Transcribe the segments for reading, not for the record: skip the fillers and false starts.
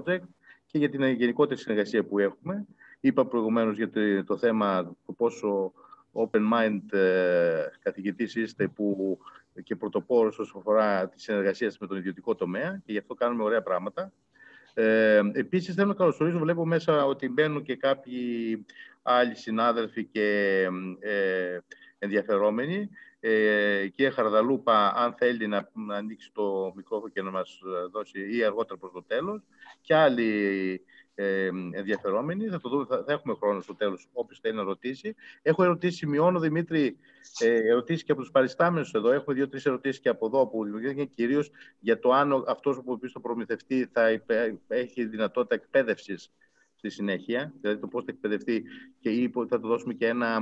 project και για την γενικότερη συνεργασία που έχουμε. Είπα προηγουμένως για το θέμα το πόσο open mind καθηγητής είστε και πρωτοπόρος όσον αφορά τη συνεργασία με τον ιδιωτικό τομέα και γι' αυτό κάνουμε ωραία πράγματα. Επίσης, θέλω να καλωσορίσω, βλέπω μέσα ότι μπαίνουν και κάποιοι άλλοι συνάδελφοι και ενδιαφερόμενοι. Κύριε Χαρδαλούπα, αν θέλει να ανοίξει το μικρόφωνο και να μας δώσει ή αργότερα προς το τέλος, και άλλοι ενδιαφερόμενοι. Θα το δούμε, θα έχουμε χρόνο στο τέλος, όποιος θέλει να ρωτήσει. Έχω ερωτήσεις, σημειώνω, Δημήτρη, ερωτήσεις και από τους παριστάμενους εδώ. Έχουμε 2-3 ερωτήσεις και από εδώ που δημιουργήθηκαν, κυρίως για το αν αυτός που πει στο προμηθευτή θα έχει δυνατότητα εκπαίδευσης στη συνέχεια, δηλαδή το πώς θα εκπαιδευτεί ή θα του δώσουμε και ένα,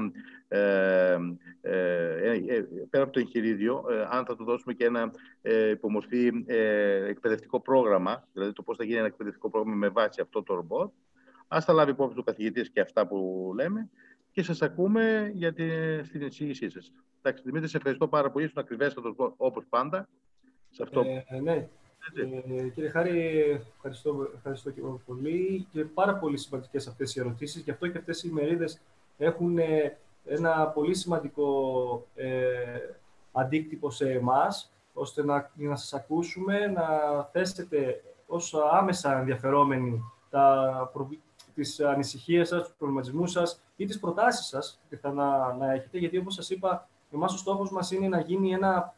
πέρα από το εγχειρίδιο, αν θα του δώσουμε και ένα υπομορφή εκπαιδευτικό πρόγραμμα, δηλαδή το πώς θα γίνει ένα εκπαιδευτικό πρόγραμμα με βάση αυτό το ρομπότ. Ας τα λάβει υπόψη του καθηγητής και αυτά που λέμε και σας ακούμε στην εισήγησή σας. Εντάξει, Δημήτρη, σε ευχαριστώ πάρα πολύ, ήσουν ακριβέστατος όπως πάντα. Σε αυτό. Ναι. Κύριε Χάρη, ευχαριστώ και εγώ πολύ. Και πάρα πολύ σημαντικές αυτές οι ερωτήσεις. Γι' αυτό και αυτές οι ημερίδες έχουν ένα πολύ σημαντικό αντίκτυπο σε εμάς, ώστε να σας ακούσουμε, να θέσετε ως άμεσα ενδιαφερόμενοι τις ανησυχίες σας, τους προβληματισμούς σας ή τις προτάσεις σας να έχετε. Γιατί, όπως σας είπα, εμάς ο στόχος μας είναι να γίνει ένα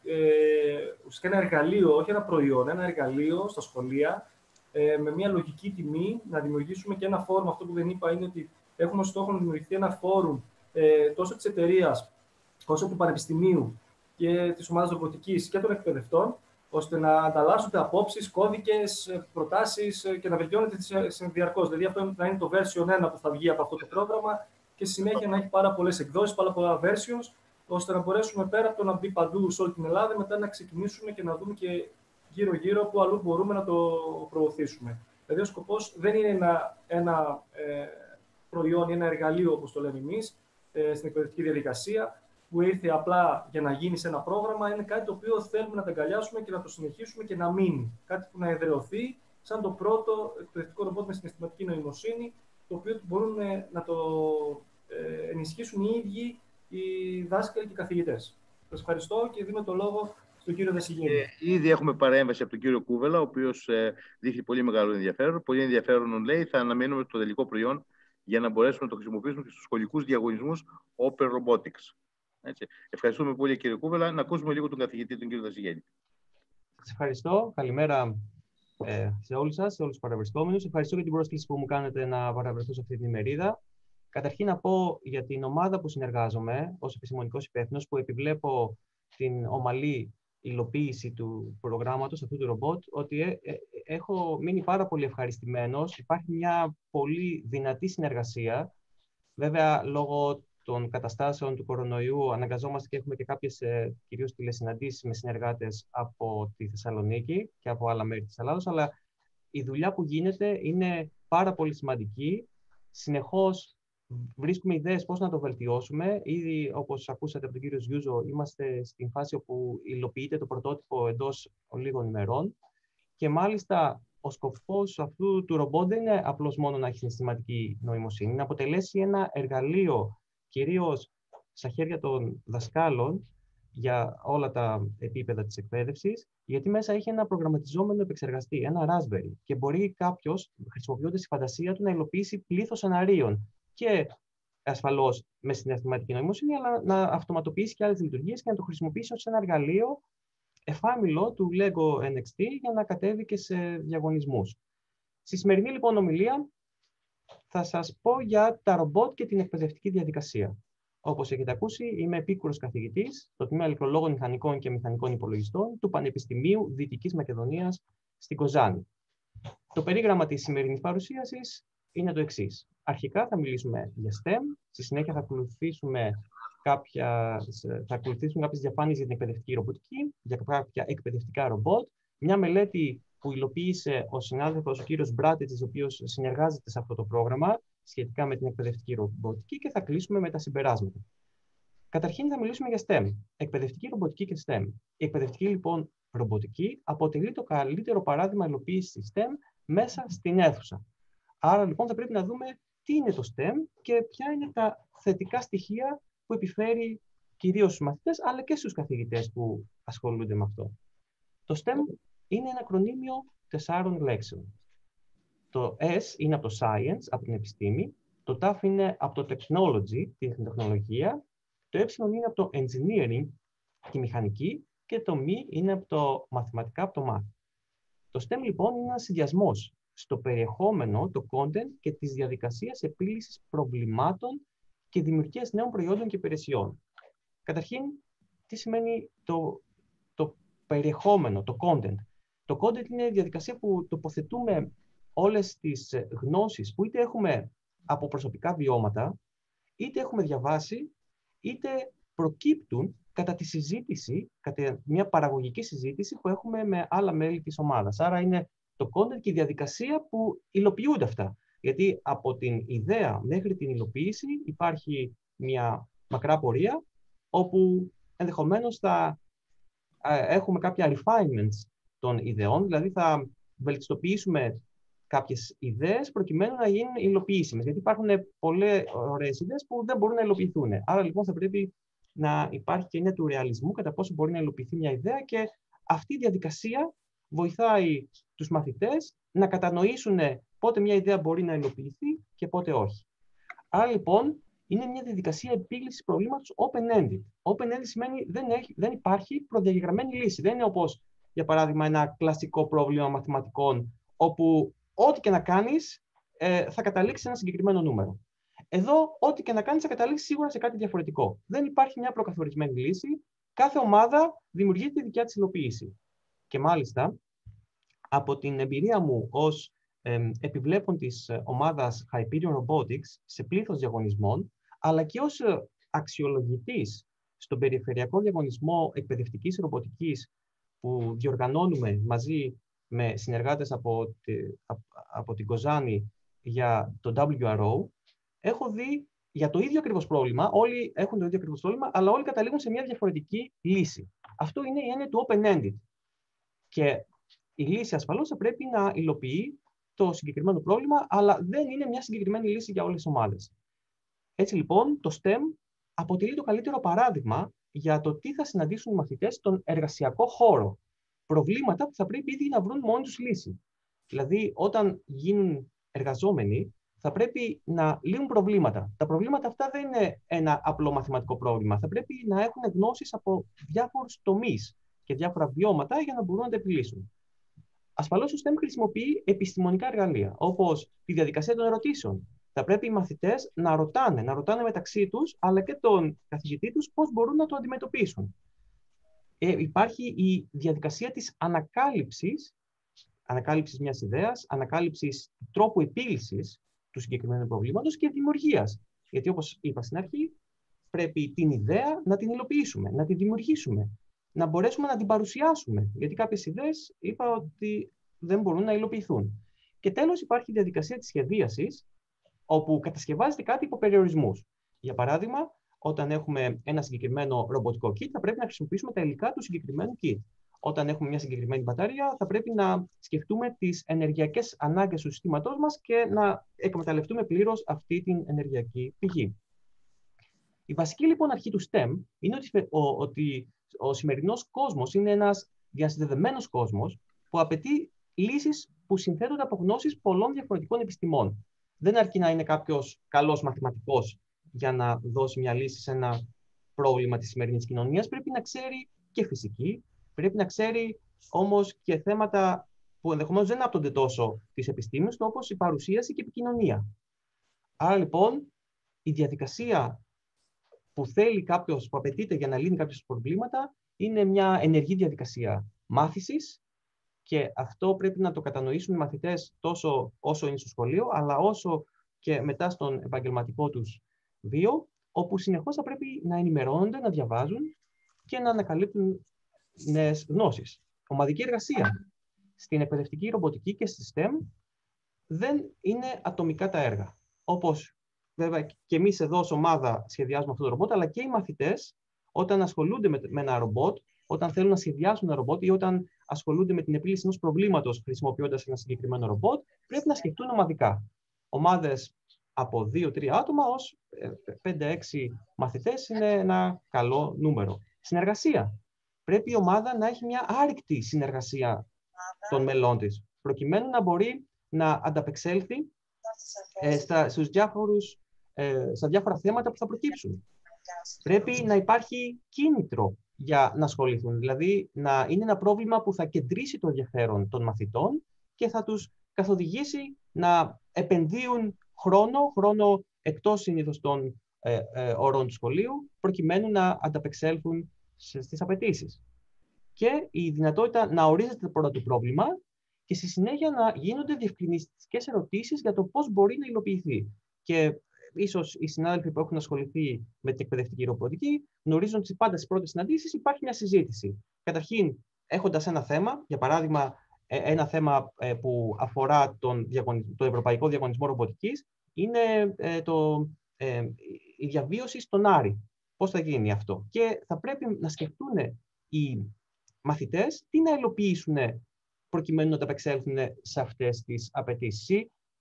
εργαλείο, όχι ένα προϊόν, ένα εργαλείο στα σχολεία με μια λογική τιμή, να δημιουργήσουμε και ένα φόρουμ. Αυτό που δεν είπα είναι ότι έχουμε στόχο να δημιουργηθεί ένα φόρουμ τόσο της εταιρείας, όσο του πανεπιστημίου και της ομάδας ρομποτικής και των εκπαιδευτών, ώστε να ανταλλάσσονται απόψεις, κώδικες, προτάσεις και να βελτιώνεται διαρκώς. Δηλαδή, αυτό να είναι το version 1 που θα βγει από αυτό το πρόγραμμα και στη συνέχεια να έχει πάρα πολλές εκδόσεις, πάρα πολλά versions, ώστε να μπορέσουμε πέρα από το να μπει παντού σε όλη την Ελλάδα, μετά να ξεκινήσουμε και να δούμε και γύρω-γύρω που αλλού μπορούμε να το προωθήσουμε. Δηλαδή, ο σκοπός δεν είναι ένα προϊόν ή ένα εργαλείο, όπως το λέμε εμείς, στην εκπαιδευτική διαδικασία, που ήρθε απλά για να γίνει σε ένα πρόγραμμα. Είναι κάτι το οποίο θέλουμε να τα αγκαλιάσουμε και να το συνεχίσουμε και να μείνει. Κάτι που να εδραιωθεί σαν το πρώτο εκπαιδευτικό ρομπότ με συναισθηματική νοημοσύνη, το οποίο μπορούν να το ενισχύσουν οι ίδιοι οι δάσκαλοι και οι καθηγητές. Σας ευχαριστώ και δίνω το λόγο στον κύριο Δεσηγέννη. Ήδη έχουμε παρέμβαση από τον κύριο Κούβελα, ο οποίος δείχνει πολύ μεγάλο ενδιαφέρον. Πολύ ενδιαφέρον, λέει, θα αναμένουμε το τελικό προϊόν για να μπορέσουμε να το χρησιμοποιήσουμε και στους σχολικούς διαγωνισμούς Open Robotics. Έτσι. Ευχαριστούμε πολύ, κύριε Κούβελα. Να ακούσουμε λίγο τον καθηγητή, τον κύριο Δεσηγέννη. Σας ευχαριστώ. Καλημέρα σε όλους σας, σε όλους τους παραβρισκόμενους. Ευχαριστώ για την πρόσκληση που μου κάνετε να παραβρεθώ σε αυτή την ημερίδα. Καταρχήν να πω για την ομάδα που συνεργάζομαι ως επιστημονικός υπεύθυνος, που επιβλέπω την ομαλή υλοποίηση του προγράμματος αυτού του ρομπότ, ότι έχω μείνει πάρα πολύ ευχαριστημένος. Υπάρχει μια πολύ δυνατή συνεργασία. Βέβαια, λόγω των καταστάσεων του κορονοϊού αναγκαζόμαστε και έχουμε και κάποιες κυρίως τηλεσυναντήσεις με συνεργάτες από τη Θεσσαλονίκη και από άλλα μέρη της Ελλάδος, αλλά η δουλειά που γίνεται είναι πάρα πολύ σημαντική. Συνεχώς βρίσκουμε ιδέες πώς να το βελτιώσουμε. Ήδη, όπως ακούσατε από τον κύριο Ζιούζο, είμαστε στην φάση όπου υλοποιείται το πρωτότυπο εντός λίγων ημερών. Και μάλιστα ο σκοπός αυτού του ρομπότ δεν είναι απλώς μόνο να έχει συναισθηματική νοημοσύνη, να αποτελέσει ένα εργαλείο κυρίως στα χέρια των δασκάλων για όλα τα επίπεδα της εκπαίδευσης, γιατί μέσα έχει ένα προγραμματιζόμενο επεξεργαστή, ένα Raspberry, και μπορεί κάποιος, χρησιμοποιώντας τη φαντασία του, να υλοποιήσει πλήθος σεναρίων και ασφαλώς με συναισθηματική νοημοσύνη, αλλά να αυτοματοποιήσει και άλλες λειτουργίες και να το χρησιμοποιήσει ως ένα εργαλείο εφάμιλο του LEGO NXT για να κατέβει και σε διαγωνισμούς. Στη σημερινή λοιπόν ομιλία θα σας πω για τα ρομπότ και την εκπαιδευτική διαδικασία. Όπως έχετε ακούσει, είμαι επίκουρος καθηγητής στο Τμήμα Ηλεκτρολόγων Μηχανικών και Μηχανικών Υπολογιστών του Πανεπιστημίου Δυτικής Μακεδονίας στην Κοζάνη. Το περίγραμμα της σημερινής παρουσίασης είναι το εξής. Αρχικά θα μιλήσουμε για STEM, στη συνέχεια θα ακολουθήσουμε κάποιες διαφάνειες για την εκπαιδευτική ρομποτική, για κάποια εκπαιδευτικά ρομπότ, μια μελέτη που υλοποίησε ο συνάδελφος ο κύριος Μπράτετς, ο οποίος συνεργάζεται σε αυτό το πρόγραμμα σχετικά με την εκπαιδευτική ρομποτική, και θα κλείσουμε με τα συμπεράσματα. Καταρχήν θα μιλήσουμε για STEM, εκπαιδευτική ρομποτική και STEM. Η εκπαιδευτική λοιπόν ρομποτική αποτελεί το καλύτερο παράδειγμα υλοποίησης STEM μέσα στην αίθουσα. Άρα λοιπόν θα πρέπει να δούμε τι είναι το STEM και ποια είναι τα θετικά στοιχεία που επιφέρει κυρίως στους μαθητές, αλλά και στους καθηγητές που ασχολούνται με αυτό. Το STEM είναι ένα ακρονίμιο 4 λέξεων. Το S είναι από το Science, από την επιστήμη, το T είναι από το Technology, την τεχνολογία, το E είναι από το Engineering, τη μηχανική, και το M είναι από το μαθηματικά, από το Math. Το STEM λοιπόν είναι ένας συνδυασμός στο περιεχόμενο, το content και τις διαδικασίες επίλυσης προβλημάτων και δημιουργίας νέων προϊόντων και υπηρεσιών. Καταρχήν, τι σημαίνει το περιεχόμενο, το content. Το content είναι η διαδικασία που τοποθετούμε όλες τις γνώσεις που είτε έχουμε από προσωπικά βιώματα, είτε έχουμε διαβάσει, είτε προκύπτουν κατά τη συζήτηση, κατά μια παραγωγική συζήτηση που έχουμε με άλλα μέλη της ομάδας. Άρα είναι το content και η διαδικασία που υλοποιούνται αυτά. Γιατί από την ιδέα μέχρι την υλοποίηση υπάρχει μια μακρά πορεία, όπου ενδεχομένως θα έχουμε κάποια refinements των ιδεών, δηλαδή θα βελτιστοποιήσουμε κάποιες ιδέες προκειμένου να γίνουν υλοποιήσιμες. Γιατί υπάρχουν πολλές ωραίες ιδέες που δεν μπορούν να υλοποιηθούν. Άρα λοιπόν θα πρέπει να υπάρχει και η έννοια του ρεαλισμού, κατά πόσο μπορεί να υλοποιηθεί μια ιδέα, και αυτή η διαδικασία βοηθάει τους μαθητές να κατανοήσουν πότε μια ιδέα μπορεί να υλοποιηθεί και πότε όχι. Άρα λοιπόν είναι μια διαδικασία επίλυσης προβλήματος open-ended. Open-ended σημαίνει δεν υπάρχει προδιαγεγραμμένη λύση. Δεν είναι όπως, για παράδειγμα, ένα κλασικό πρόβλημα μαθηματικών, όπου ό,τι και να κάνεις θα καταλήξει σε ένα συγκεκριμένο νούμερο. Εδώ, ό,τι και να κάνεις θα καταλήξει σίγουρα σε κάτι διαφορετικό. Δεν υπάρχει μια προκαθορισμένη λύση. Κάθε ομάδα δημιουργεί τη δικιά της υλοποίηση. Και μάλιστα, από την εμπειρία μου ως επιβλέπων της ομάδας Hyperion Robotics σε πλήθος διαγωνισμών, αλλά και ως αξιολογητής στον περιφερειακό διαγωνισμό εκπαιδευτικής ρομποτικής που διοργανώνουμε μαζί με συνεργάτες από την Κοζάνη για το WRO, έχω δει για το ίδιο ακριβώς πρόβλημα, όλοι έχουν το ίδιο ακριβώς πρόβλημα, αλλά όλοι καταλήγουν σε μια διαφορετική λύση. Αυτό είναι η έννοια του open-ended. Και η λύση ασφαλώς θα πρέπει να υλοποιεί το συγκεκριμένο πρόβλημα, αλλά δεν είναι μια συγκεκριμένη λύση για όλες τις ομάδες. Έτσι λοιπόν, το STEM αποτελεί το καλύτερο παράδειγμα για το τι θα συναντήσουν οι μαθητές στον εργασιακό χώρο. Προβλήματα που θα πρέπει ήδη να βρουν μόνοι τους λύση. Δηλαδή, όταν γίνουν εργαζόμενοι, θα πρέπει να λύουν προβλήματα. Τα προβλήματα αυτά δεν είναι ένα απλό μαθηματικό πρόβλημα. Θα πρέπει να έχουν γνώσεις από διάφορους τομείς και διάφορα βιώματα για να μπορούν να τα επιλύσουν. Ασφαλώς, το STEM χρησιμοποιεί επιστημονικά εργαλεία, όπως τη διαδικασία των ερωτήσεων. Θα πρέπει οι μαθητές να ρωτάνε μεταξύ τους, αλλά και τον καθηγητή τους πώς μπορούν να το αντιμετωπίσουν. Υπάρχει η διαδικασία της ανακάλυψης μιας ιδέας, ανακάλυψης τρόπου επίλυσης του συγκεκριμένου προβλήματος και δημιουργίας. Γιατί, όπως είπα στην αρχή, πρέπει την ιδέα να την υλοποιήσουμε, να την δημιουργήσουμε, να μπορέσουμε να την παρουσιάσουμε. Γιατί κάποιες ιδέες είπα ότι δεν μπορούν να υλοποιηθούν. Και τέλος, υπάρχει η διαδικασία της σχεδίασης, όπου κατασκευάζεται κάτι υπό περιορισμούς. Για παράδειγμα, όταν έχουμε ένα συγκεκριμένο ρομποτικό kit, θα πρέπει να χρησιμοποιήσουμε τα υλικά του συγκεκριμένου kit. Όταν έχουμε μια συγκεκριμένη μπαταρία, θα πρέπει να σκεφτούμε τις ενεργειακές ανάγκες του συστήματός μας και να εκμεταλλευτούμε πλήρως αυτή την ενεργειακή πηγή. Η βασική λοιπόν αρχή του STEM είναι ότι ο σημερινός κόσμος είναι ένας διασυνδεδεμένος κόσμος που απαιτεί λύσεις που συνθέτονται από γνώσεις πολλών διαφορετικών επιστημών. Δεν αρκεί να είναι κάποιος καλός μαθηματικός για να δώσει μια λύση σε ένα πρόβλημα της σημερινής κοινωνίας. Πρέπει να ξέρει και φυσική, πρέπει να ξέρει όμως και θέματα που ενδεχομένως δεν άπτονται τόσο της επιστήμης, όπως η παρουσίαση και η επικοινωνία. Άρα λοιπόν, η διαδικασία που θέλει κάποιος, που απαιτείται για να λύνει κάποιες προβλήματα, είναι μια ενεργή διαδικασία μάθησης, και αυτό πρέπει να το κατανοήσουν οι μαθητές τόσο όσο είναι στο σχολείο, αλλά όσο και μετά στον επαγγελματικό τους βίο, όπου συνεχώς θα πρέπει να ενημερώνονται, να διαβάζουν και να ανακαλύπτουν νέες γνώσεις. Ομαδική εργασία στην εκπαιδευτική ρομποτική και στη STEM δεν είναι ατομικά τα έργα. Όπως βέβαια και εμείς εδώ ως ομάδα σχεδιάζουμε αυτό το ρομπότ, αλλά και οι μαθητές όταν ασχολούνται με ένα ρομπότ όταν θέλουν να σχεδιάσουν ένα ρομπότ ή όταν ασχολούνται με την επίλυση ενός προβλήματος χρησιμοποιώντας ένα συγκεκριμένο ρομπότ, πρέπει να σκεφτούν ομαδικά. Ομάδες από 2-3 άτομα ως 5-6 μαθητές είναι ένα καλό νούμερο. Συνεργασία. Πρέπει η ομάδα να έχει μια άρρηκτη συνεργασία των μελών της, προκειμένου να μπορεί να ανταπεξέλθει στα διάφορα θέματα που θα προκύψουν. Πρέπει να υπάρχει κίνητρο για να ασχοληθούν, δηλαδή να είναι ένα πρόβλημα που θα κεντρήσει το ενδιαφέρον των μαθητών και θα τους καθοδηγήσει να επενδύουν χρόνο εκτός συνήθως των ωρών του σχολείου, προκειμένου να ανταπεξέλθουν στις απαιτήσεις. Και η δυνατότητα να ορίζεται πρώτα το πρόβλημα και στη συνέχεια να γίνονται διευκρινιστικές ερωτήσεις για το πώς μπορεί να υλοποιηθεί. Και ίσως οι συνάδελφοι που έχουν ασχοληθεί με την εκπαιδευτική ρομποτική γνωρίζουν ότι πάντα στις πρώτες συναντήσεις υπάρχει μια συζήτηση. Καταρχήν, έχοντας ένα θέμα, για παράδειγμα, ένα θέμα που αφορά το Ευρωπαϊκό Διαγωνισμό Ρομποτικής, είναι η διαβίωση στον Άρη. Πώς θα γίνει αυτό? Και θα πρέπει να σκεφτούν οι μαθητές τι να υλοποιήσουν προκειμένου να ανταπεξέλθουν σε αυτές τις απαιτήσεις.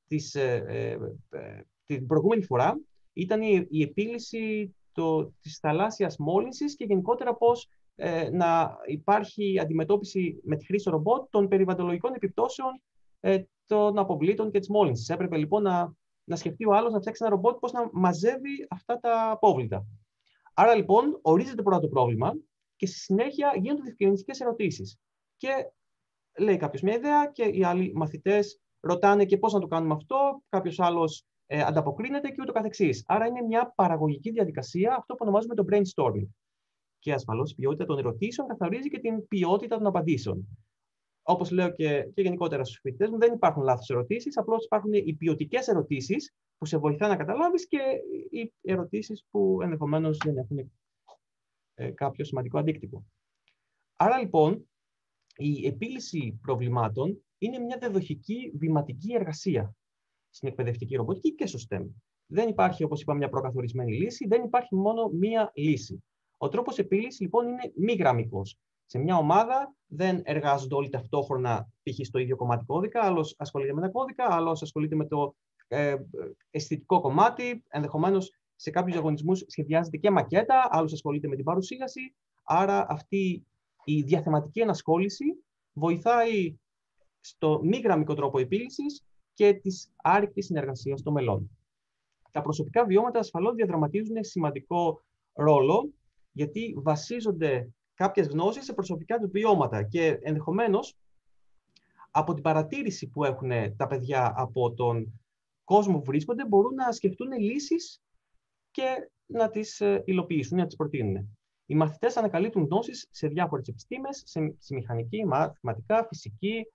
Την προηγούμενη φορά ήταν η επίλυση της θαλάσσιας μόλυνσης και γενικότερα πώς να υπάρχει αντιμετώπιση με τη χρήση ρομπότ των περιβαλλοντολογικών επιπτώσεων των αποβλήτων και της μόλυνσης. Έπρεπε λοιπόν να σκεφτεί ο άλλος να φτιάξει ένα ρομπότ πώς να μαζεύει αυτά τα απόβλητα. Άρα λοιπόν ορίζεται πρώτα το πρόβλημα και στη συνέχεια γίνονται διευκρινιστικές ερωτήσεις. Και λέει κάποιος μια ιδέα και οι άλλοι μαθητές ρωτάνε και πώς να το κάνουμε αυτό, κάποιος άλλος ανταποκρίνεται και ούτω καθεξής. Άρα είναι μια παραγωγική διαδικασία, αυτό που ονομάζουμε το brainstorming. Και ασφαλώς η ποιότητα των ερωτήσεων καθορίζει και την ποιότητα των απαντήσεων. Όπως λέω και γενικότερα στους φοιτητές μου, δεν υπάρχουν λάθος ερωτήσεις, απλώς υπάρχουν οι ποιοτικές ερωτήσεις που σε βοηθά να καταλάβεις και οι ερωτήσεις που ενδεχομένως δεν έχουν κάποιο σημαντικό αντίκτυπο. Άρα λοιπόν, η επίλυση προβλημάτων είναι μια διαδοχική βηματική εργασία στην εκπαιδευτική ρομποτική και στο STEM. Δεν υπάρχει, όπως είπα, μια προκαθορισμένη λύση, δεν υπάρχει μόνο μία λύση. Ο τρόπος επίλυσης λοιπόν είναι μη γραμμικός. Σε μια ομάδα δεν εργάζονται όλοι ταυτόχρονα π.χ. στο ίδιο κομμάτι κώδικα, άλλος ασχολείται με ένα κώδικα, άλλος ασχολείται με το αισθητικό κομμάτι, ενδεχομένως σε κάποιους διαγωνισμούς σχεδιάζεται και μακέτα, άλλος ασχολείται με την παρουσίαση. Άρα αυτή η διαθεματική ενασχόληση βοηθάει στο μη γραμμικό τρόπο επίλυσης και της άρρηκτης συνεργασίας των μελών. Τα προσωπικά βιώματα ασφαλώς διαδραματίζουν σημαντικό ρόλο, γιατί βασίζονται κάποιες γνώσεις σε προσωπικά του βιώματα και ενδεχομένως από την παρατήρηση που έχουν τα παιδιά από τον κόσμο που βρίσκονται μπορούν να σκεφτούν λύσεις και να τις υλοποιήσουν, να τις προτείνουν. Οι μαθητές ανακαλύπτουν γνώσεις σε διάφορες επιστήμες, σε μηχανική, μαθηματικά, φυσική,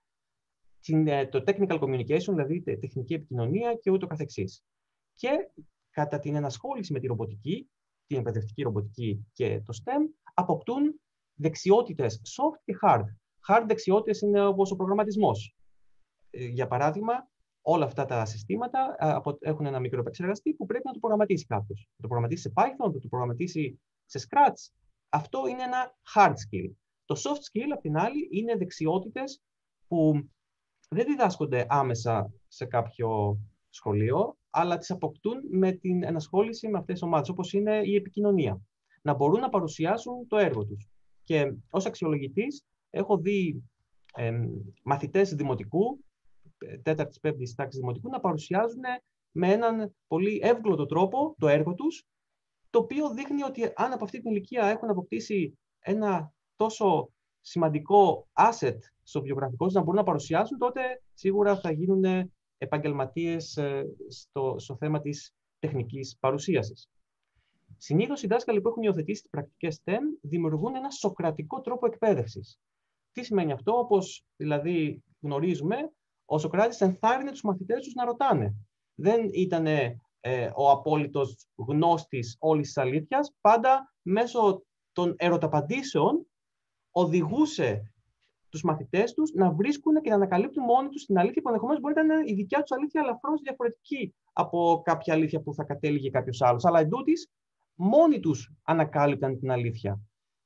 το technical communication, δηλαδή τεχνική επικοινωνία και ούτω καθεξής. Και κατά την ενασχόληση με τη ρομποτική, την εκπαιδευτική ρομποτική και το STEM, αποκτούν δεξιότητες soft και hard. Hard δεξιότητες είναι όπως ο προγραμματισμός. Για παράδειγμα, όλα αυτά τα συστήματα έχουν ένα μικροεπεξεργαστή που πρέπει να το προγραμματίσει κάποιος. Να το προγραμματίσει σε Python, να το προγραμματίσει σε Scratch. Αυτό είναι ένα hard skill. Το soft skill, απ' την άλλη, είναι δεξιότητες που δεν διδάσκονται άμεσα σε κάποιο σχολείο, αλλά τις αποκτούν με την ενασχόληση με αυτές τις ομάδες, όπως είναι η επικοινωνία. Να μπορούν να παρουσιάσουν το έργο τους. Και ως αξιολογητής έχω δει μαθητές δημοτικού, 4ης-5ης τάξης δημοτικού, να παρουσιάζουν με έναν πολύ εύγλωτο τρόπο το έργο τους, το οποίο δείχνει ότι αν από αυτή την ηλικία έχουν αποκτήσει ένα τόσο σημαντικό asset στο βιογραφικό τους να μπορούν να παρουσιάσουν, τότε σίγουρα θα γίνουν επαγγελματίες στο θέμα της τεχνικής παρουσίασης. Συνήθως οι δάσκαλοι που έχουν υιοθετήσει τις πρακτικές STEM δημιουργούν ένα σοκρατικό τρόπο εκπαίδευσης. Τι σημαίνει αυτό? Όπως δηλαδή γνωρίζουμε, ο Σοκράτης ενθάρρυνε τους μαθητές τους να ρωτάνε. Δεν ήταν ο απόλυτος γνώστης όλης της αλήθειας, πάντα μέσω των ερωταπαντήσεων οδηγούσε τους μαθητές τους να βρίσκουν και να ανακαλύπτουν μόνοι τους την αλήθεια που ενδεχομένως μπορεί να είναι η δικιά τους αλήθεια ελαφρώς διαφορετική από κάποια αλήθεια που θα κατέληγε κάποιος άλλος. Αλλά εντούτοις, μόνοι τους ανακάλυπταν την αλήθεια.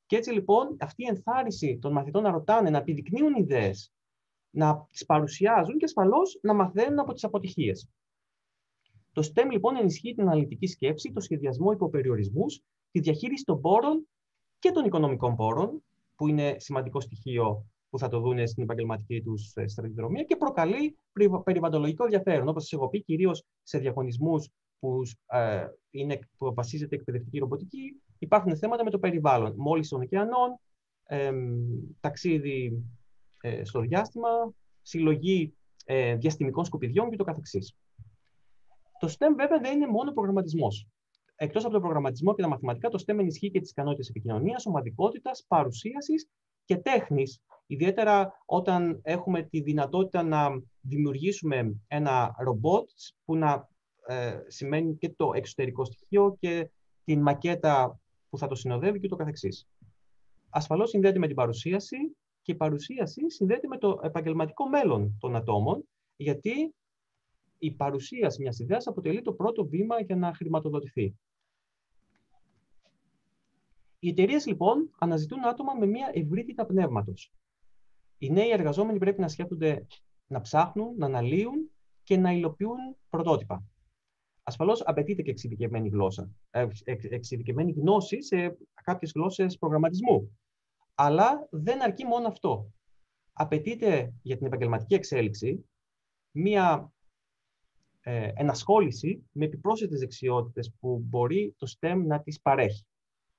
Και έτσι λοιπόν αυτή η ενθάρρυνση των μαθητών να ρωτάνε, να επιδεικνύουν ιδέες, να τις παρουσιάζουν και ασφαλώς να μαθαίνουν από τις αποτυχίες. Το STEM λοιπόν ενισχύει την αναλυτική σκέψη, το σχεδιασμό υποπεριορισμούς, τη διαχείριση των πόρων και των οικονομικών πόρων, που είναι σημαντικό στοιχείο που θα το δουν στην επαγγελματική τους σταδιοδρομία, και προκαλεί περιβαλλοντολογικό ενδιαφέρον. Όπως σας έχω πει, κυρίως σε διαγωνισμούς που βασίζεται εκπαιδευτική ρομποτική, υπάρχουν θέματα με το περιβάλλον, μόλυνση των ωκεανών, ταξίδι στο διάστημα, συλλογή διαστημικών σκουπιδιών κ.ο.κ. Το STEM βέβαια δεν είναι μόνο προγραμματισμός. Εκτός από τον προγραμματισμό και τα μαθηματικά, το STEM ενισχύει και τις ικανότητες επικοινωνίας, ομαδικότητας, παρουσίασης και τέχνης. Ιδιαίτερα όταν έχουμε τη δυνατότητα να δημιουργήσουμε ένα ρομπότ που να σημαίνει και το εξωτερικό στοιχείο και την μακέτα που θα το συνοδεύει και το καθεξής. Ασφαλώς συνδέεται με την παρουσίαση και η παρουσίαση συνδέεται με το επαγγελματικό μέλλον των ατόμων, γιατί η παρουσίαση μιας ιδέας αποτελεί το πρώτο βήμα για να χρηματοδοτηθεί. Οι εταιρείες λοιπόν αναζητούν άτομα με μια ευρύτητα πνεύματος. Οι νέοι εργαζόμενοι πρέπει να σκέφτονται, να ψάχνουν, να αναλύουν και να υλοποιούν πρωτότυπα. Ασφαλώς απαιτείται και εξειδικευμένη γνώση σε κάποιες γλώσσες προγραμματισμού. Αλλά δεν αρκεί μόνο αυτό. Απαιτείται για την επαγγελματική εξέλιξη μία ενασχόληση με επιπρόσθετες δεξιότητες που μπορεί το STEM να τις παρέχει.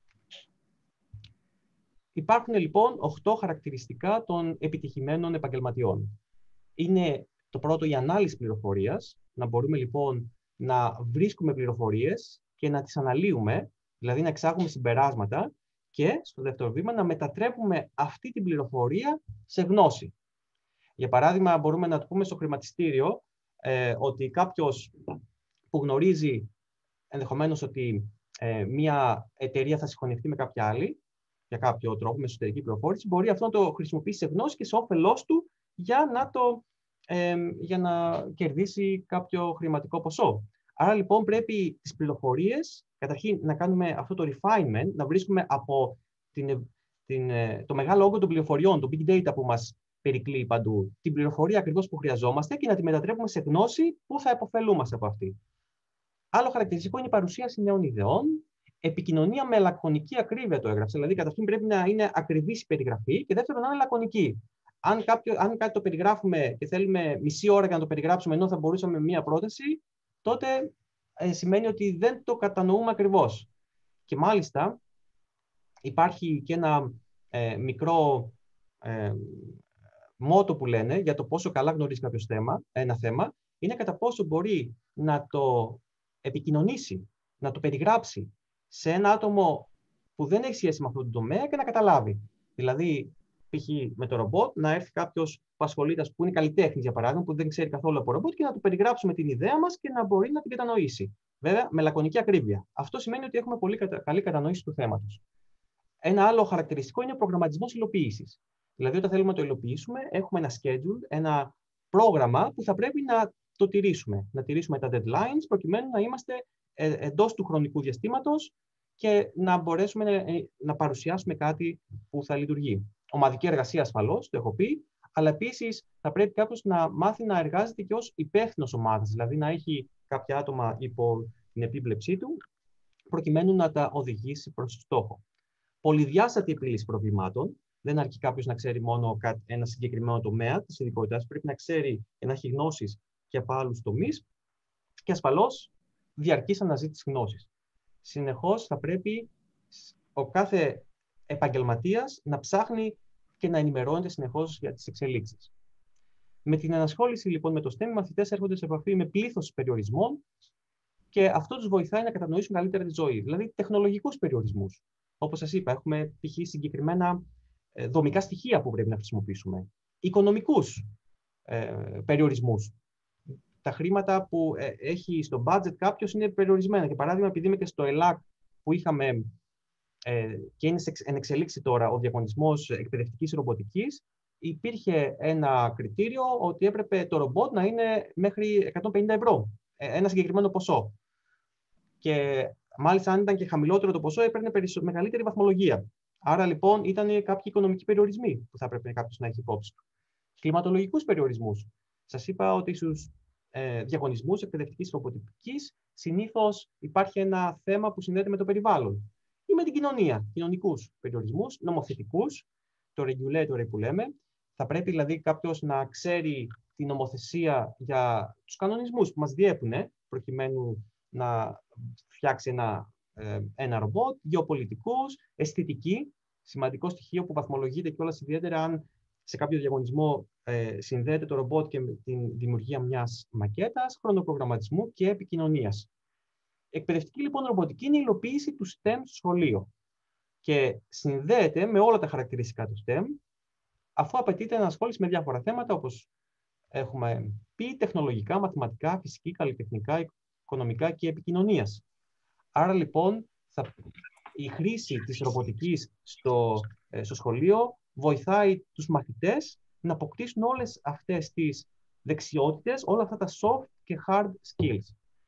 Υπάρχουν λοιπόν 8 χαρακτηριστικά των επιτυχημένων επαγγελματιών. Είναι το πρώτο η ανάλυση πληροφορίας, να μπορούμε λοιπόν να βρίσκουμε πληροφορίες και να τις αναλύουμε, δηλαδή να εξάγουμε συμπεράσματα και στο δεύτερο βήμα να μετατρέπουμε αυτή την πληροφορία σε γνώση. Για παράδειγμα, μπορούμε να το πούμε στο χρηματιστήριο ότι κάποιος που γνωρίζει ενδεχομένως ότι μια εταιρεία θα συγχωνευτεί με κάποια άλλη, για κάποιο τρόπο, με εσωτερική πληροφόρηση, μπορεί αυτό να το χρησιμοποιήσει σε γνώση και σε όφελός του για να κερδίσει κάποιο χρηματικό ποσό. Άρα λοιπόν πρέπει τις πληροφορίες, καταρχήν να κάνουμε αυτό το refinement, να βρίσκουμε από το μεγάλο όγκο των πληροφοριών, το big data που μας περικλεί παντού, την πληροφορία ακριβώς που χρειαζόμαστε και να τη μετατρέπουμε σε γνώση που θα επωφελούμαστε από αυτή. Άλλο χαρακτηριστικό είναι η παρουσίαση νέων ιδεών. Επικοινωνία με λακωνική ακρίβεια το έγραψε. Δηλαδή, καταρχήν πρέπει να είναι ακριβής η περιγραφή και δεύτερον να είναι λακωνική. Αν κάτι το περιγράφουμε και θέλουμε μισή ώρα για να το περιγράψουμε ενώ θα μπορούσαμε με μία πρόταση, τότε σημαίνει ότι δεν το κατανοούμε ακριβώς. Και μάλιστα υπάρχει και ένα μικρό μότο που λένε για το πόσο καλά γνωρίζει κάποιος ένα θέμα, είναι κατά πόσο μπορεί να το επικοινωνήσει, να το περιγράψει σε ένα άτομο που δεν έχει σχέση με αυτό το τομέα και να καταλάβει. Δηλαδή, π.χ. με το ρομπότ, να έρθει κάποιος που ασχολείται, που είναι καλλιτέχνης, για παράδειγμα, που δεν ξέρει καθόλου από ρομπότ και να του περιγράψουμε την ιδέα μας και να μπορεί να την κατανοήσει. Βέβαια, με λακωνική ακρίβεια. Αυτό σημαίνει ότι έχουμε πολύ καλή κατανόηση του θέματος. Ένα άλλο χαρακτηριστικό είναι ο προγραμματισμός υλοποίησης. Δηλαδή, όταν θέλουμε να το υλοποιήσουμε, έχουμε ένα schedule, ένα πρόγραμμα που θα πρέπει να το τηρήσουμε. Να τηρήσουμε τα deadlines, προκειμένου να είμαστε εντός του χρονικού διαστήματος και να μπορέσουμε να παρουσιάσουμε κάτι που θα λειτουργεί. Ομαδική εργασία ασφαλώς, το έχω πει, αλλά επίσης θα πρέπει κάποιος να μάθει να εργάζεται και ως υπεύθυνος ομάδας, δηλαδή να έχει κάποια άτομα υπό την επίβλεψή του, προκειμένου να τα οδηγήσει προς το στόχο. Πολυδιάστατη επίλυση προβλημάτων. Δεν αρκεί κάποιος να ξέρει μόνο ένα συγκεκριμένο τομέα της ειδικότητας, πρέπει να ξέρει και να έχει γνώσεις και από άλλους τομείς και ασφαλώς διαρκής αναζήτηση γνώσης. Συνεχώς θα πρέπει ο κάθε επαγγελματίας να ψάχνει και να ενημερώνεται συνεχώς για τις εξελίξεις. Με την ενασχόληση λοιπόν με το STEM, οι μαθητές έρχονται σε επαφή με πλήθος περιορισμών και αυτό τους βοηθάει να κατανοήσουν καλύτερα τη ζωή, δηλαδή τεχνολογικούς περιορισμούς. Όπως σας είπα, έχουμε π.χ. συγκεκριμένα δομικά στοιχεία που πρέπει να χρησιμοποιήσουμε, οικονομικούς περιορισμούς. Τα χρήματα που έχει στο budget κάποιος είναι περιορισμένα. Για παράδειγμα, επειδή είμαι και στο ΕΛΑΚ που είχαμε και είναι εν εξελίξη τώρα ο διαγωνισμός εκπαιδευτικής ρομποτικής, υπήρχε ένα κριτήριο ότι έπρεπε το ρομπότ να είναι μέχρι 150 ευρώ, ένα συγκεκριμένο ποσό. Και μάλιστα αν ήταν και χαμηλότερο το ποσό, έπαιρνε μεγαλύτερη βαθμολογία. Άρα λοιπόν ήταν κάποιοι οικονομικοί περιορισμοί που θα έπρεπε κάποιος να έχει υπόψη του. Κλιματολογικούς περιορισμούς. Σας είπα ότι στους διαγωνισμούς εκπαιδευτικής ρομποτικής συνήθως υπάρχει ένα θέμα που συνδέεται με το περιβάλλον ή με την κοινωνία. Κοινωνικούς περιορισμούς, νομοθετικούς, το regulatory που λέμε. Θα πρέπει δηλαδή κάποιος να ξέρει τη νομοθεσία για τους κανονισμούς που μας διέπουν, προκειμένου να φτιάξει ένα ρομπότ, γεωπολιτικούς, αισθητική, σημαντικό στοιχείο που βαθμολογείται κιόλας ιδιαίτερα αν σε κάποιο διαγωνισμό συνδέεται το ρομπότ και με την δημιουργία μιας μακέτας, χρονοπρογραμματισμού και επικοινωνίας. Εκπαιδευτική λοιπόν ρομποτική είναι η υλοποίηση του STEM στο σχολείο και συνδέεται με όλα τα χαρακτηριστικά του STEM, αφού απαιτείται ενασχόληση με διάφορα θέματα όπως έχουμε πει, τεχνολογικά, μαθηματικά, φυσική, καλλιτεχνικά, οικονομικά και επικοινωνίας. Άρα λοιπόν η χρήση της ρομποτικής στο σχολείο βοηθάει τους μαθητές να αποκτήσουν όλες αυτές τις δεξιότητες, όλα αυτά τα soft και hard skills.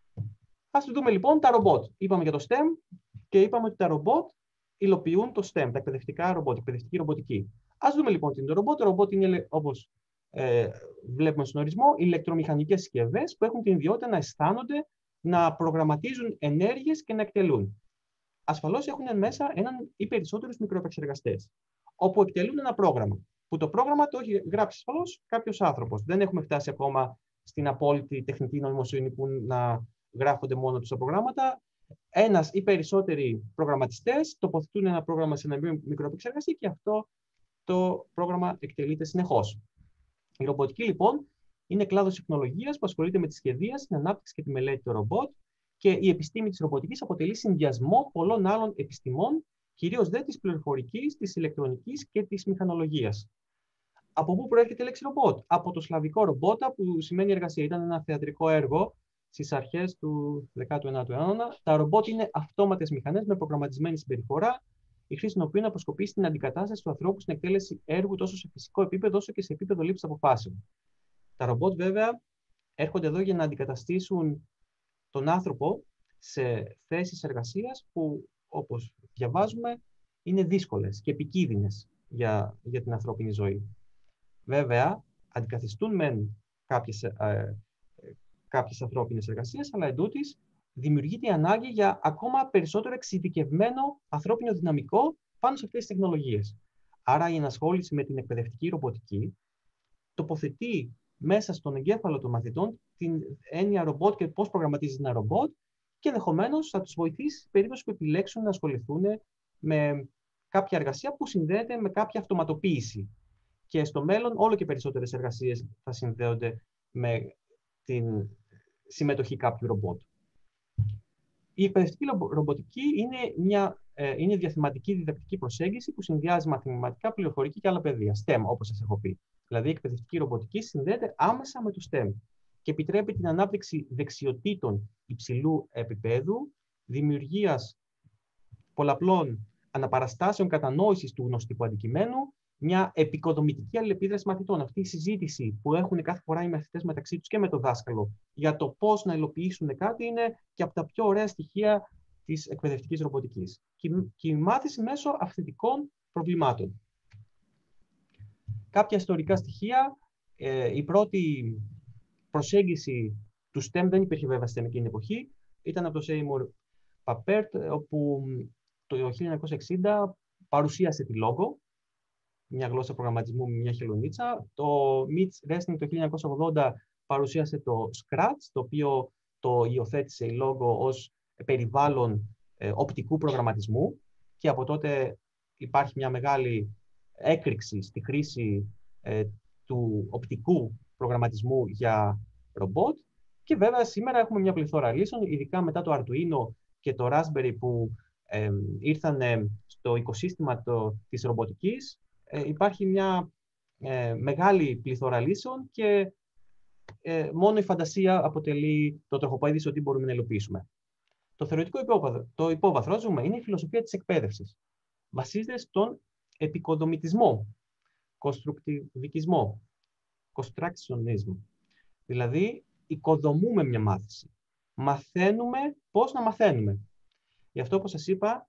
Ας δούμε λοιπόν τα ρομπότ. Είπαμε για το STEM και είπαμε ότι τα ρομπότ υλοποιούν το STEM, τα εκπαιδευτικά ρομπότ, εκπαιδευτική ρομποτική. Ας δούμε λοιπόν τι είναι το ρομπότ. Το ρομπότ είναι, όπως βλέπουμε στον ορισμό, ηλεκτρομηχανικές συσκευές που έχουν την ιδιότητα να αισθάνονται, να προγραμματίζουν ενέργειες και να εκτελούν. Ασφαλώς έχουν μέσα έναν ή περισσότερους μικροεπεξεργαστές, όπου εκτελούν ένα πρόγραμμα. Που το πρόγραμμα το έχει γράψει ασφαλώς κάποιος άνθρωπος. Δεν έχουμε φτάσει ακόμα στην απόλυτη τεχνητή νοημοσύνη που να γράφονται μόνο τους τα προγράμματα. Ένας ή περισσότεροι προγραμματιστές τοποθετούν ένα πρόγραμμα σε ένα μικροεπεξεργαστή και αυτό το πρόγραμμα εκτελείται συνεχώς. Η ρομποτική λοιπόν είναι κλάδος τεχνολογίας που ασχολείται με τη σχεδίαση, την ανάπτυξη και τη μελέτη του ρομπότ και η επιστήμη της ρομποτικής αποτελεί συνδυασμό πολλών άλλων επιστημών, κυρίως δε της πληροφορικής, της ηλεκτρονικής και της μηχανολογίας. Από πού προέρχεται η λέξη ρομπότ? Από το σλαβικό ρομπότα, που σημαίνει εργασία. Ήταν ένα θεατρικό έργο στις αρχές του 19ου αιώνα. Τα ρομπότ είναι αυτόματες μηχανές με προγραμματισμένη συμπεριφορά, η χρήση των οποίων αποσκοπεί στην αντικατάσταση του ανθρώπου στην εκτέλεση έργου τόσο σε φυσικό επίπεδο όσο και σε επίπεδο λήψης αποφάσεων. Τα ρομπότ, βέβαια, έρχονται εδώ για να αντικαταστήσουν τον άνθρωπο σε θέσεις εργασίας που, όπως διαβάζουμε, είναι δύσκολες και επικίνδυνες για την ανθρώπινη ζωή. Βέβαια, αντικαθιστούν μεν κάποιες ανθρώπινες εργασίες, αλλά εντούτοις δημιουργείται η ανάγκη για ακόμα περισσότερο εξειδικευμένο ανθρώπινο δυναμικό πάνω σε αυτές τις τεχνολογίες. Άρα η ενασχόληση με την εκπαιδευτική ρομποτική τοποθετεί μέσα στον εγκέφαλο των μαθητών την έννοια ρομπότ και πώς προγραμματίζεται ένα ρομπότ και ενδεχομένως θα τους βοηθήσει στην περίπτωση που επιλέξουν να ασχοληθούν με κάποια εργασία που συνδέεται με κάποια αυτοματοποίηση. Και στο μέλλον όλο και περισσότερες εργασίες θα συνδέονται με την συμμετοχή κάποιου ρομπότ. Η εκπαιδευτική ρομποτική είναι διαθεματική διδακτική προσέγγιση που συνδυάζει μαθηματικά, πληροφορική και άλλα πεδία, STEM, όπως σας έχω πει. Δηλαδή, η εκπαιδευτική ρομποτική συνδέεται άμεσα με το STEM και επιτρέπει την ανάπτυξη δεξιοτήτων υψηλού επίπεδου, δημιουργίας πολλαπλών αναπαραστάσεων κατανόησης του γνωστικού αντικειμένου, μια επικοδομητική αλληλεπίδραση μαθητών. Αυτή η συζήτηση που έχουν κάθε φορά οι μαθητές μεταξύ τους και με το δάσκαλο για το πώς να υλοποιήσουν κάτι είναι και από τα πιο ωραία στοιχεία της εκπαιδευτικής ρομποτικής. Και η μάθηση μέσω αυθεντικών προβλημάτων. Κάποια ιστορικά στοιχεία. Η πρώτη προσέγγιση του STEM δεν υπήρχε βέβαια στην εκείνη την εποχή. Ήταν από το Seymour Papert, όπου το 1960 παρουσίασε τη Logo, μια γλώσσα προγραμματισμού με μια χελονίτσα. Το Mitch Resnick το 1980 παρουσίασε το Scratch, το οποίο το υιοθέτησε η Logo ως περιβάλλον οπτικού προγραμματισμού και από τότε υπάρχει μια μεγάλη έκρηξη στη χρήση του οπτικού προγραμματισμού για ρομπότ και βέβαια σήμερα έχουμε μια πληθώρα λύσεων, ειδικά μετά το Arduino και το Raspberry που ήρθαν στο οικοσύστημα της ρομποτικής. Υπάρχει μια μεγάλη πληθώρα λύσεων και μόνο η φαντασία αποτελεί το τροχοπέδι σε ό,τι μπορούμε να υλοποιήσουμε. Το θεωρητικό υπόβαθρο ζούμε είναι η φιλοσοφία της εκπαίδευσης. Βασίζεται στον επικοδομητισμό, κονστρουκτιβικισμό, constructionism. Δηλαδή, οικοδομούμε μια μάθηση. Μαθαίνουμε πώς να μαθαίνουμε. Γι' αυτό, όπως σας είπα,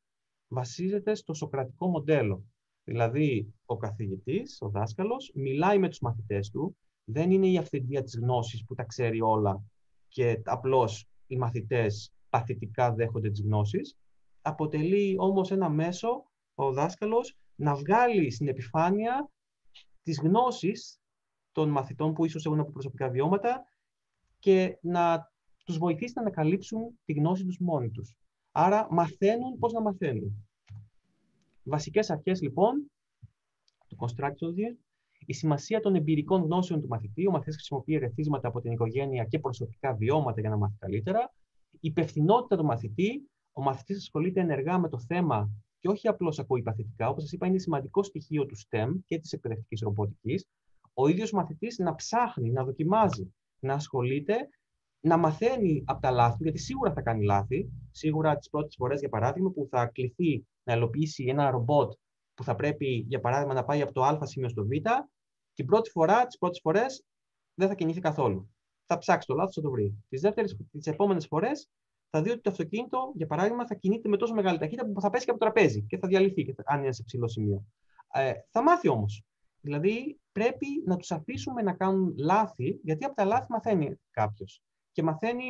βασίζεται στο σοκρατικό μοντέλο. Δηλαδή, ο καθηγητής, ο δάσκαλος, μιλάει με τους μαθητές του, δεν είναι η αυθεντία της γνώσης που τα ξέρει όλα και απλώς οι μαθητές παθητικά δέχονται τις γνώσεις. Αποτελεί όμως ένα μέσο, ο δάσκαλος, να βγάλει στην επιφάνεια τις γνώσεις των μαθητών που ίσως έχουν από προσωπικά βιώματα και να τους βοηθήσει να ανακαλύψουν τη γνώση τους μόνοι τους. Άρα μαθαίνουν πώς να μαθαίνουν. Βασικές αρχές λοιπόν του Constructionism: η σημασία των εμπειρικών γνώσεων του μαθητή. Ο μαθητής χρησιμοποιεί ερεθίσματα από την οικογένεια και προσωπικά βιώματα για να μάθει καλύτερα. Η υπευθυνότητα του μαθητή. Ο μαθητής ασχολείται ενεργά με το θέμα και όχι απλώς ακούει παθητικά. Όπως σας είπα, είναι σημαντικό στοιχείο του STEM και της εκπαιδευτικής ρομποτικής. Ο ίδιος μαθητής να ψάχνει, να δοκιμάζει, να ασχολείται, να μαθαίνει από τα λάθη, γιατί σίγουρα θα κάνει λάθη. Σίγουρα τις πρώτες φορές, για παράδειγμα, που θα κληθεί να υλοποιήσει ένα ρομπότ που θα πρέπει, για παράδειγμα, να πάει από το Α σημείο στο Β, τις πρώτες φορές δεν θα κινηθεί καθόλου. Θα ψάξει το λάθος, θα το βρει. Τις επόμενες φορές θα δει ότι το αυτοκίνητο, για παράδειγμα, θα κινείται με τόσο μεγάλη ταχύτητα που θα πέσει και από το τραπέζι και θα διαλυθεί, αν είναι σε ψηλό σημείο. Θα μάθει όμως. Δηλαδή, πρέπει να τους αφήσουμε να κάνουν λάθη, γιατί από τα λάθη μαθαίνει κάποιος. Και μαθαίνει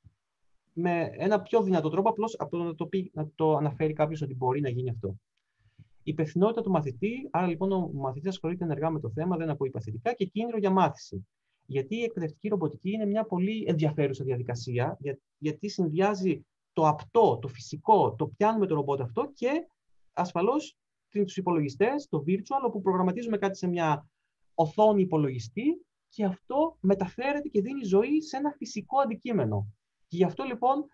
με ένα πιο δυνατό τρόπο, απλώς από να το αναφέρει κάποιος ότι μπορεί να γίνει αυτό. Η υπευθυνότητα του μαθητή, άρα λοιπόν ο μαθητής ασχολείται ενεργά με το θέμα, δεν ακούει παθητικά, και κίνητρο για μάθηση. Γιατί η εκπαιδευτική ρομποτική είναι μια πολύ ενδιαφέρουσα διαδικασία, γιατί συνδυάζει το απτό, το φυσικό, το πιάνουμε το ρομπότ αυτό και ασφαλώς τους υπολογιστές, το virtual, όπου προγραμματίζουμε κάτι σε μια οθόνη υπολογιστή και αυτό μεταφέρεται και δίνει ζωή σε ένα φυσικό αντικείμενο. Και γι' αυτό λοιπόν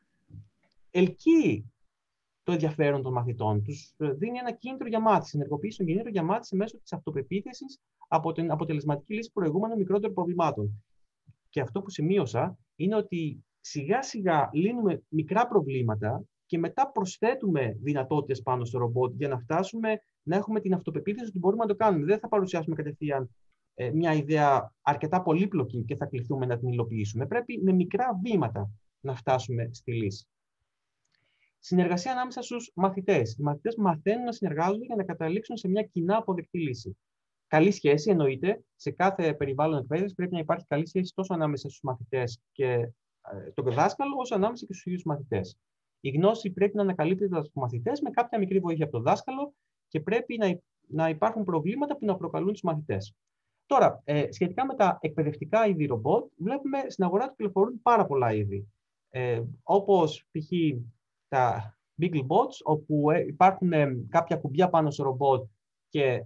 ελκύει το ενδιαφέρον των μαθητών. Τους δίνει ένα κίνητρο για μάθηση, ενεργοποιήσει τον κίνητρο για μάθηση μέσω της αυτοπεποίθησης από την αποτελεσματική λύση προηγούμενων μικρότερων προβλημάτων. Και αυτό που σημείωσα είναι ότι σιγά σιγά λύνουμε μικρά προβλήματα και μετά προσθέτουμε δυνατότητες πάνω στο ρομπότ για να φτάσουμε να έχουμε την αυτοπεποίθηση ότι μπορούμε να το κάνουμε. Δεν θα παρουσιάσουμε κατευθείαν μια ιδέα αρκετά πολύπλοκη και θα κληθούμε να την υλοποιήσουμε. Πρέπει με μικρά βήματα να φτάσουμε στη λύση. Συνεργασία ανάμεσα στους μαθητές. Οι μαθητές μαθαίνουν να συνεργάζονται για να καταλήξουν σε μια κοινά αποδεκτή λύση. Καλή σχέση, εννοείται. Σε κάθε περιβάλλον εκπαίδευση πρέπει να υπάρχει καλή σχέση τόσο ανάμεσα στους μαθητές και τον δάσκαλο, όσο ανάμεσα και στους ίδιους μαθητές. Η γνώση πρέπει να ανακαλύπτεται από τους μαθητές με κάποια μικρή βοήθεια από τον δάσκαλο και πρέπει να υπάρχουν προβλήματα που να προκαλούν τους μαθητές. Τώρα, σχετικά με τα εκπαιδευτικά είδη ρομπότ, βλέπουμε στην αγορά του κυκλοφορούν πάρα πολλά είδη. Όπως π.χ. τα BeagleBots, όπου υπάρχουν κάποια κουμπιά πάνω στο ρομπότ και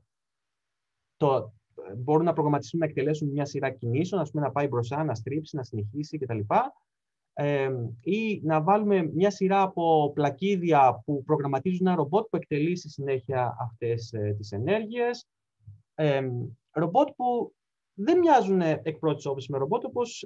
μπορούν να προγραμματιστούν να εκτελέσουν μια σειρά κινήσεων, ας πούμε να πάει μπροστά, να στρίψει, να συνεχίσει κτλ. Ή να βάλουμε μια σειρά από πλακίδια που προγραμματίζουν ένα ρομπότ που εκτελεί στη συνέχεια αυτές τις ενέργειες. Ρομπότ που δεν μοιάζουν εκ πρώτης όψης με ρομπότ, όπως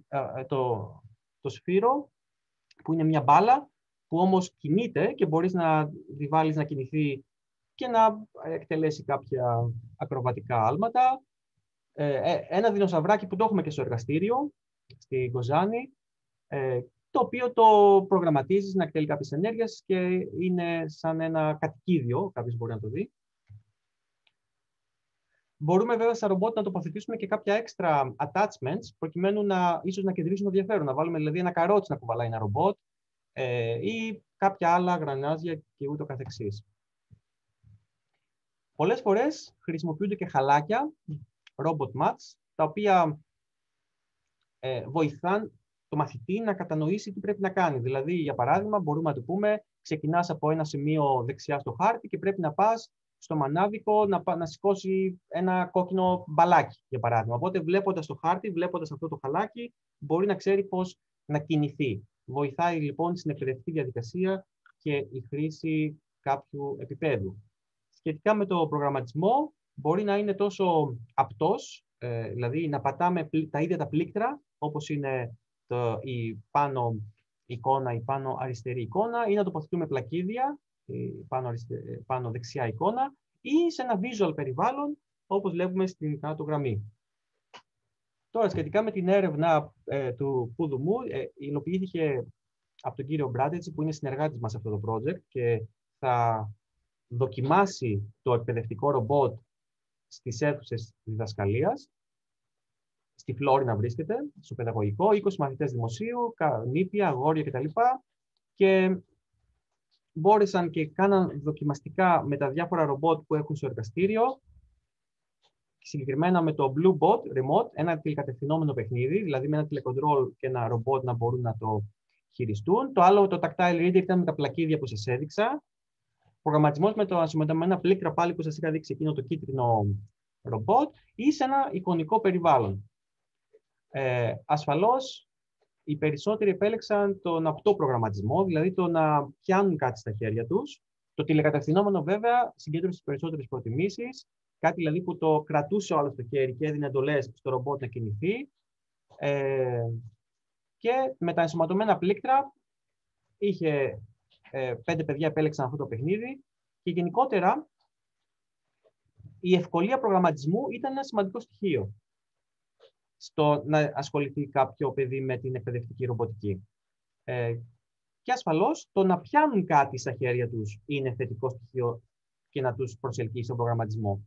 το σφύρο, που είναι μια μπάλα, που όμως κινείται και μπορείς να τη βάλεις να κινηθεί και να εκτελέσει κάποια ακροβατικά άλματα. Ένα δεινοσαυράκι που το έχουμε και στο εργαστήριο, στη Κοζάνη, το οποίο το προγραμματίζεις να εκτελεί κάποιες ενέργειες και είναι σαν ένα κατοικίδιο, κάποιος μπορεί να το δει. Μπορούμε βέβαια στα ρομπότ να τοποθετήσουμε και κάποια extra attachments, προκειμένου ίσως να κεντρήσουν το ενδιαφέρον. Να βάλουμε δηλαδή ένα καρότσι να κουβαλάει ένα ρομπότ ή κάποια άλλα γρανάζια και ούτω καθεξής. Πολλές φορές χρησιμοποιούνται και χαλάκια, robot mats, τα οποία βοηθάν το μαθητή να κατανοήσει τι πρέπει να κάνει. Δηλαδή, για παράδειγμα, μπορούμε να του πούμε, ξεκινάς από ένα σημείο δεξιά στο χάρτη και πρέπει να πας στο μανάβικο να σηκώσει ένα κόκκινο μπαλάκι, για παράδειγμα. Οπότε, βλέποντας το χάρτη, βλέποντας αυτό το χαλάκι, μπορεί να ξέρει πώς να κινηθεί. Βοηθάει λοιπόν στην εκπαιδευτική διαδικασία και η χρήση κάποιου επίπεδου. Σχετικά με το προγραμματισμό, μπορεί να είναι τόσο απτός, δηλαδή να πατάμε τα ίδια τα πλήκτρα, όπως είναι η πάνω εικόνα, η πάνω αριστερή εικόνα, ή να τοποθετούμε πλακίδια, η πάνω δεξιά εικόνα, ή σε ένα visual περιβάλλον, όπως βλέπουμε στην κάτω γραμμή. Τώρα, σχετικά με την έρευνα του Πουδουμού, υλοποιήθηκε από τον κύριο Μπράτετσι, που είναι συνεργάτης μας σε αυτό το project και θα δοκιμάσει το εκπαιδευτικό ρομπότ στις αίθουσες διδασκαλίας. Στη Φλόρινα βρίσκεται, στο παιδαγωγικό, 20 μαθητές δημοσίου, νήπια, αγόρια κτλ. Και μπόρεσαν και κάναν δοκιμαστικά με τα διάφορα ρομπότ που έχουν στο εργαστήριο, συγκεκριμένα με το Blue Bot Remote, ένα τηλεκατευθυνόμενο παιχνίδι, δηλαδή με ένα τηλεκοντρόλ και ένα ρομπότ να μπορούν να το χειριστούν. Το άλλο, το Tactile Reader, ήταν με τα πλακίδια που σας έδειξα. Προγραμματισμός με ένα πλήκτρα πάλι που σας είχα δείξει, εκείνο το κίτρινο ρομπότ, ή σε ένα εικονικό περιβάλλον. Ασφαλώς, οι περισσότεροι επέλεξαν τον απτό προγραμματισμό, δηλαδή το να πιάνουν κάτι στα χέρια τους. Το τηλεκατευθυνόμενο, βέβαια, συγκέντρωσε τις περισσότερες προτιμήσεις, κάτι δηλαδή που το κρατούσε όλο στο χέρι και έδινε εντολές στο ρομπότ να κινηθεί. Και με τα ενσωματωμένα πλήκτρα, είχε 5 παιδιά επέλεξαν αυτό το παιχνίδι και γενικότερα η ευκολία προγραμματισμού ήταν ένα σημαντικό στοιχείο στο να ασχοληθεί κάποιο παιδί με την εκπαιδευτική ρομποτική. Και ασφαλώς το να πιάνουν κάτι στα χέρια τους είναι θετικό στοιχείο και να τους προσελκύσει στον προγραμματισμό.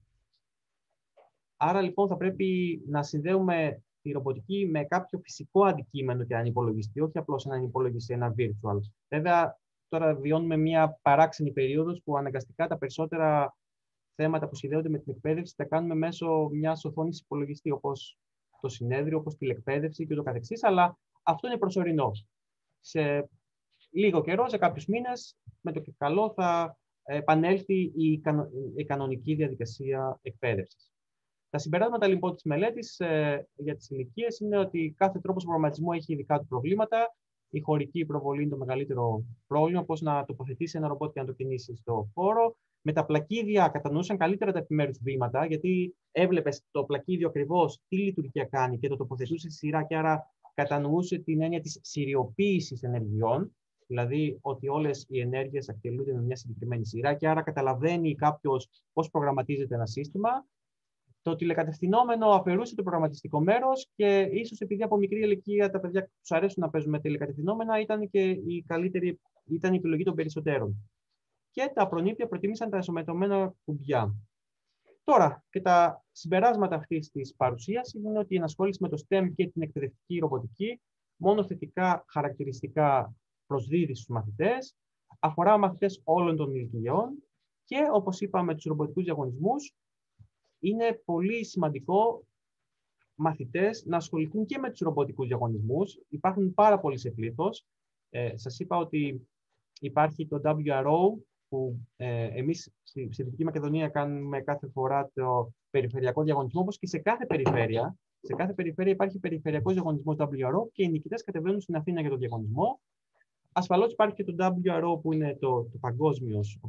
Άρα λοιπόν θα πρέπει να συνδέουμε τη ρομποτική με κάποιο φυσικό αντικείμενο και έναν υπολογιστή, όχι απλώς έναν υπολογιστή, ένα virtual. Βέβαια, τώρα βιώνουμε μια παράξενη περίοδος που αναγκαστικά τα περισσότερα θέματα που συνδέονται με την εκπαίδευση τα κάνουμε μέσω μιας οθόνης υπολογιστή, όπως το συνέδριο, όπως τηλεκπαίδευση και το καθεξής, αλλά αυτό είναι προσωρινό. Σε λίγο καιρό, σε κάποιους μήνες, με το καλό θα επανέλθει η κανονική διαδικασία εκπαίδευσης. Τα συμπεράσματα λοιπόν της μελέτης για τις ηλικίες είναι ότι κάθε τρόπος προγραμματισμού έχει ειδικά του προβλήματα. Η χωρική προβολή είναι το μεγαλύτερο πρόβλημα, πώς να τοποθετήσει ένα ρομπότ και να το κινήσει στο χώρο. Με τα πλακίδια κατανοούσαν καλύτερα τα επιμέρους βήματα, γιατί έβλεπες το πλακίδιο ακριβώς τι λειτουργία κάνει και το τοποθετούσε στη σειρά, και άρα κατανοούσε την έννοια της σειριοποίησης ενεργειών, δηλαδή ότι όλες οι ενέργειες εκτελούνται με μια συγκεκριμένη σειρά, και άρα καταλαβαίνει κάποιος πώς προγραμματίζεται ένα σύστημα. Το τηλεκατευθυνόμενο αφαιρούσε το προγραμματιστικό μέρος και ίσως επειδή από μικρή ηλικία τα παιδιά τους αρέσουν να παίζουν με τηλεκατευθυνόμενα, ήταν και η καλύτερη, ήταν η επιλογή των περισσότερων. Και τα προνήπια προτίμησαν τα ενσωματωμένα κουμπιά. Τώρα, και τα συμπεράσματα αυτής της παρουσίας είναι ότι η ενασχόληση με το STEM και την εκπαιδευτική ρομποτική μόνο θετικά χαρακτηριστικά προσδίδει στους μαθητές, αφορά μαθητές όλων των ηλικιών και, όπως είπαμε, τους ρομποτικούς διαγωνισμούς, είναι πολύ σημαντικό μαθητές να ασχοληθούν και με τους ρομποτικούς διαγωνισμούς. Υπάρχουν πάρα πολλοί σε πλήθος. Σας είπα ότι υπάρχει το WRO, που εμείς στη Δυτική Μακεδονία κάνουμε κάθε φορά το περιφερειακό διαγωνισμό, όπως και σε κάθε περιφέρεια. Σε κάθε περιφέρεια υπάρχει περιφερειακός διαγωνισμός WRO και οι νικητές κατεβαίνουν στην Αθήνα για το διαγωνισμό. Ασφαλώς υπάρχει και το WRO, που είναι ο παγκόσμιος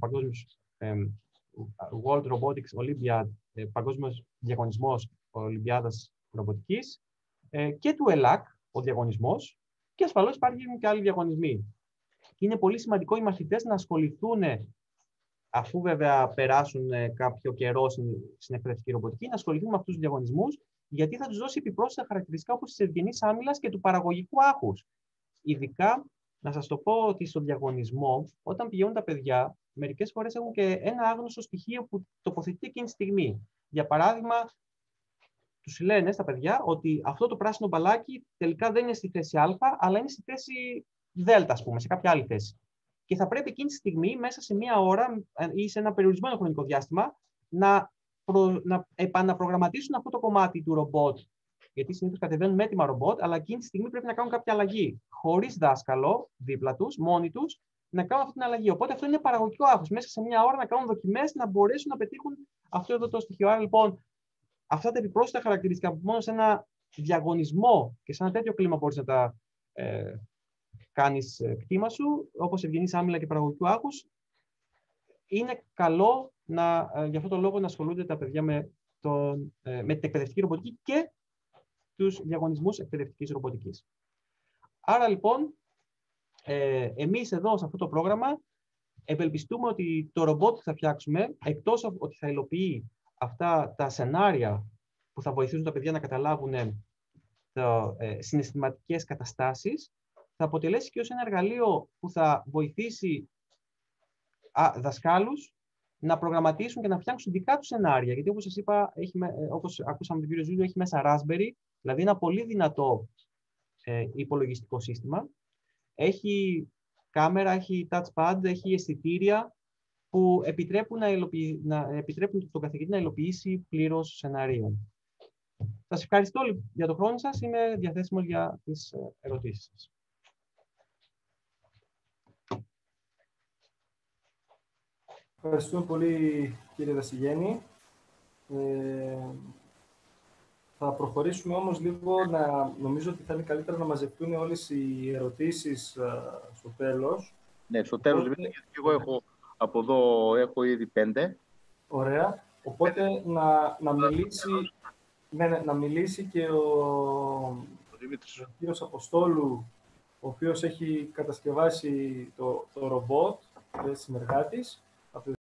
World Robotics Olympiad, παγκόσμιος διαγωνισμός Ολυμπιάδας Ρομποτικής, και του ΕΛΑΚ, ο διαγωνισμός, και ασφαλώς υπάρχουν και άλλοι διαγωνισμοί. Είναι πολύ σημαντικό οι μαθητές να ασχοληθούν, αφού βέβαια περάσουν κάποιο καιρό στην εκπαιδευτική ρομποτική, να ασχοληθούν με αυτούς τους διαγωνισμούς, γιατί θα τους δώσει επιπρόσθετα χαρακτηριστικά όπως της ευγενής άμυλας και του παραγωγικού άχους. Ειδικά, να σας το πω ότι στο διαγωνισμό, όταν πηγαίνουν τα παιδιά, μερικές φορές έχουν και ένα άγνωστο στοιχείο που τοποθετείται εκείνη τη στιγμή. Για παράδειγμα, τους λένε στα παιδιά ότι αυτό το πράσινο μπαλάκι τελικά δεν είναι στη θέση Α, αλλά είναι στη θέση Δ, ας πούμε, σε κάποια άλλη θέση. Και θα πρέπει εκείνη τη στιγμή, μέσα σε μία ώρα ή σε ένα περιορισμένο χρονικό διάστημα, να επαναπρογραμματίσουν αυτό το κομμάτι του ρομπότ. Γιατί συνήθως κατεβαίνουν με έτοιμα ρομπότ, αλλά εκείνη τη στιγμή πρέπει να κάνουν κάποια αλλαγή. Χωρίς δάσκαλο δίπλα τους, μόνοι τους, να κάνουν αυτή την αλλαγή. Οπότε αυτό είναι παραγωγικό άγχος. Μέσα σε μία ώρα να κάνουν δοκιμές, να μπορέσουν να πετύχουν αυτό εδώ το στοιχείο. Άρα λοιπόν, αυτά τα επιπρόσθετα χαρακτηριστικά που μόνο σε ένα διαγωνισμό και σε ένα τέτοιο κλίμα μπορείς να τα κάνεις κτήμα σου, όπως ευγενής άμυλα και παραγωγικού άγχους, είναι καλό για αυτόν τον λόγο να ασχολούνται τα παιδιά με την εκπαιδευτική ρομποτική και τους διαγωνισμούς εκπαιδευτικής ρομποτικής. Άρα λοιπόν, εμείς εδώ σε αυτό το πρόγραμμα ευελπιστούμε ότι το ρομπότ που θα φτιάξουμε, εκτός από ότι θα υλοποιεί αυτά τα σενάρια που θα βοηθήσουν τα παιδιά να καταλάβουν συναισθηματικές καταστάσεις, θα αποτελέσει και ως ένα εργαλείο που θα βοηθήσει δασκάλους να προγραμματίσουν και να φτιάξουν δικά τους σενάρια. Γιατί όπως σας είπα, όπως ακούσαμε τον κύριο Ζούλιο, έχει μέσα Raspberry, δηλαδή ένα πολύ δυνατό υπολογιστικό σύστημα. Έχει κάμερα, έχει touchpad, έχει αισθητήρια που επιτρέπουν τον καθηγητή να υλοποιήσει πλήρως σενάριο. Σας ευχαριστώ για τον χρόνο σας. Είμαι διαθέσιμος για τις ερωτήσεις σας. Ευχαριστούμε πολύ, κύριε Δασηγέννη. Θα προχωρήσουμε όμως λίγο, νομίζω ότι θα είναι καλύτερα να μαζευτούν όλες οι ερωτήσεις στο τέλος. Ναι, στο τέλος, οπότε, γιατί εγώ από εδώ έχω ήδη 5. Ωραία. Οπότε να μιλήσει και ο κύριος Αποστόλου, ο οποίος έχει κατασκευάσει το ρομπότ, συνεργάτης.